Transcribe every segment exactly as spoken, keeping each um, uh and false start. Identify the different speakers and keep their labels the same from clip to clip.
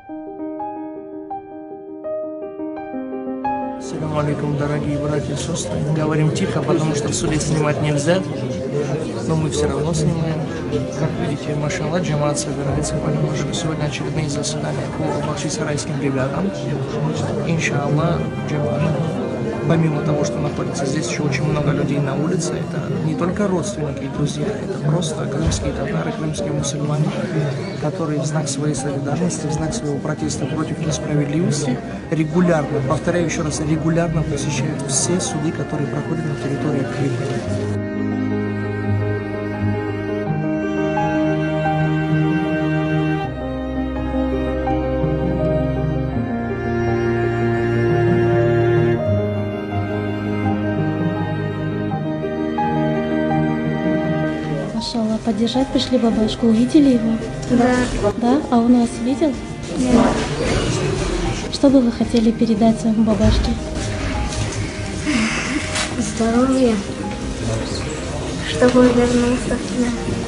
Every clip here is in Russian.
Speaker 1: Ассаляму алейкум, дорогие братья и сестры. Говорим тихо, потому что в суде снимать нельзя, но мы все равно снимаем. Как видите, машалла, джамаат собирается понемножку. Сегодня очередные заседания по бахчисарайским бригадам. Иншаллах, джамаат. Помимо того, что находится здесь еще очень много людей на улице, это не только родственники и друзья, это просто крымские татары, крымские мусульмане, которые в знак своей солидарности, в знак своего протеста против несправедливости регулярно, повторяю еще раз, регулярно посещают все суды, которые проходят на территории Крыма.
Speaker 2: Поддержать пришли бабушку, увидели его?
Speaker 3: Да.
Speaker 2: Да? А он вас видел?
Speaker 3: Да.
Speaker 2: Что бы вы хотели передать своему бабушке?
Speaker 3: Здоровье. Чтобы он вернулся. Да.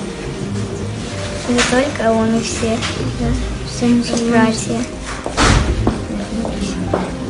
Speaker 3: Не только он, и все. Да. Все братья.